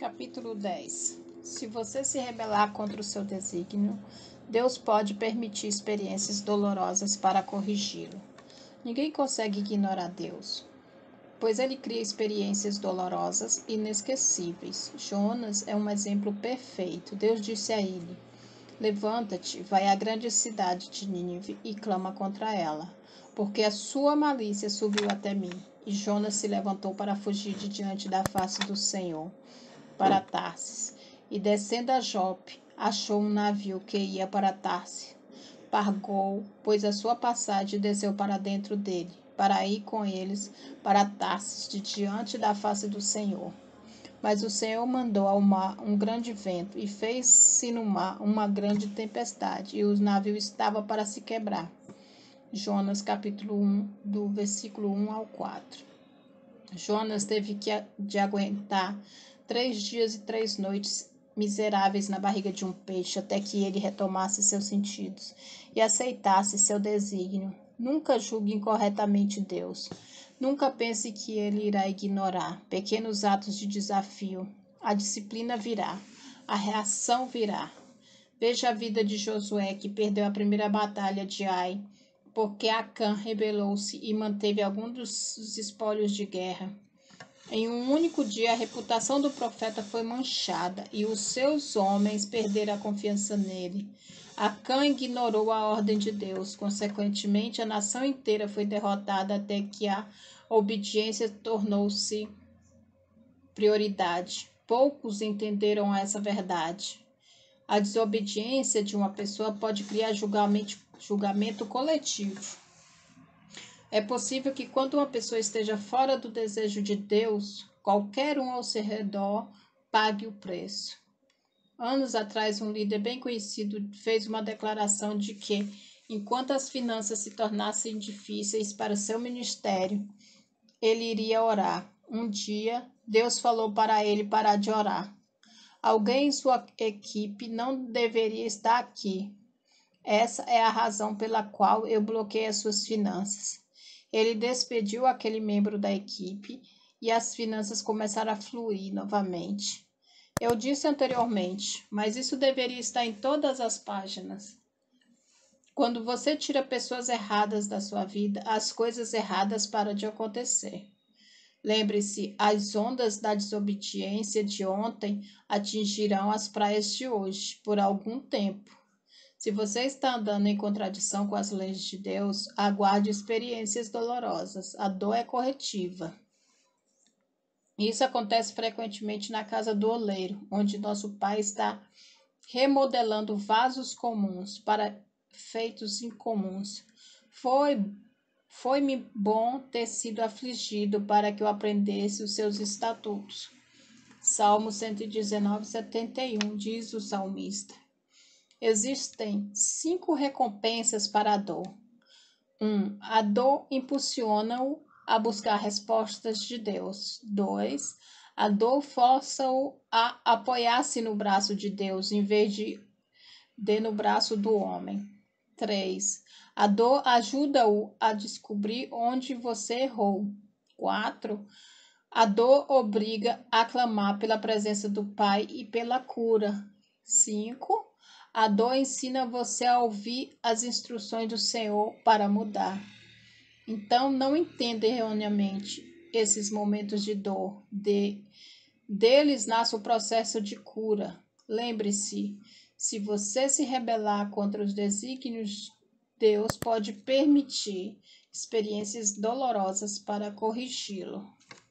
Capítulo 10. Se você se rebelar contra o seu desígnio, Deus pode permitir experiências dolorosas para corrigi-lo. Ninguém consegue ignorar Deus, pois ele cria experiências dolorosas e inesquecíveis. Jonas é um exemplo perfeito. Deus disse a ele: levanta-te, vai à grande cidade de Nínive e clama contra ela, porque a sua malícia subiu até mim. E Jonas se levantou para fugir de diante da face do Senhor, para Tarsis, e descendo a Jope, achou um navio que ia para Tarsis. Pagou, pois a sua passagem, desceu para dentro dele, para ir com eles para Tarsis, de diante da face do Senhor. Mas o Senhor mandou ao mar um grande vento, e fez-se no mar uma grande tempestade, e o navio estava para se quebrar. Jonas capítulo 1, do versículo 1 ao 4. Jonas teve de aguentar 3 dias e 3 noites miseráveis na barriga de um peixe, até que ele retomasse seus sentidos e aceitasse seu desígnio. Nunca julgue incorretamente Deus. Nunca pense que ele irá ignorar pequenos atos de desafio. A disciplina virá, a reação virá. Veja a vida de Josué, que perdeu a primeira batalha de Ai, porque Acã rebelou-se e manteve alguns dos espólios de guerra. Em um único dia, a reputação do profeta foi manchada e os seus homens perderam a confiança nele. Acã ignorou a ordem de Deus. Consequentemente, a nação inteira foi derrotada até que a obediência tornou-se prioridade. Poucos entenderam essa verdade. A desobediência de uma pessoa pode criar julgamento coletivo. É possível que quando uma pessoa esteja fora do desejo de Deus, qualquer um ao seu redor pague o preço. Anos atrás, um líder bem conhecido fez uma declaração de que, enquanto as finanças se tornassem difíceis para seu ministério, ele iria orar. Um dia, Deus falou para ele parar de orar. Alguém em sua equipe não deveria estar aqui. Essa é a razão pela qual eu bloqueei as suas finanças. Ele despediu aquele membro da equipe e as finanças começaram a fluir novamente. Eu disse anteriormente, mas isso deveria estar em todas as páginas. Quando você tira pessoas erradas da sua vida, as coisas erradas param de acontecer. Lembre-se, as ondas da desobediência de ontem atingirão as praias de hoje por algum tempo. Se você está andando em contradição com as leis de Deus, aguarde experiências dolorosas. A dor é corretiva. Isso acontece frequentemente na casa do oleiro, onde nosso pai está remodelando vasos comuns para feitos incomuns. Foi-me bom ter sido afligido para que eu aprendesse os seus estatutos. Salmo 119, 71, diz o salmista. Existem 5 recompensas para a dor. 1. A dor impulsiona-o a buscar respostas de Deus. 2. A dor força-o a apoiar-se no braço de Deus, em vez de no braço do homem. 3. A dor ajuda-o a descobrir onde você errou. 4. A dor obriga a clamar pela presença do Pai e pela cura. 5. A dor ensina você a ouvir as instruções do Senhor para mudar. Então, não entenda erroneamente esses momentos de dor. Deles nasce o processo de cura. Lembre-se, se você se rebelar contra os desígnios, Deus pode permitir experiências dolorosas para corrigi-lo.